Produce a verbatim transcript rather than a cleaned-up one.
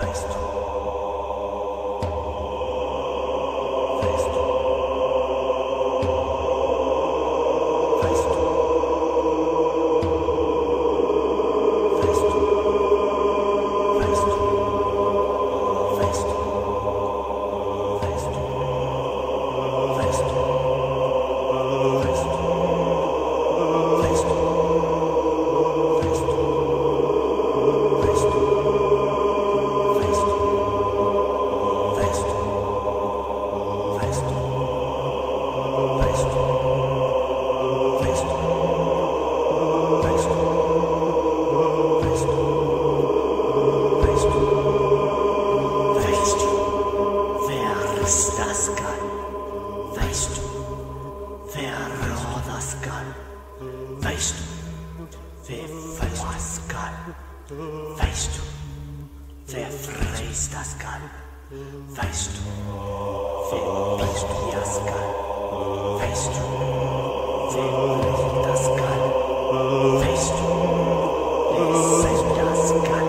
Weißt du, wer was kann? Weißt du, wer fräst das kann? Weißt du, wer biegt das kann? Weißt du, wer bricht das kann? Weißt du, wer sendet das kann?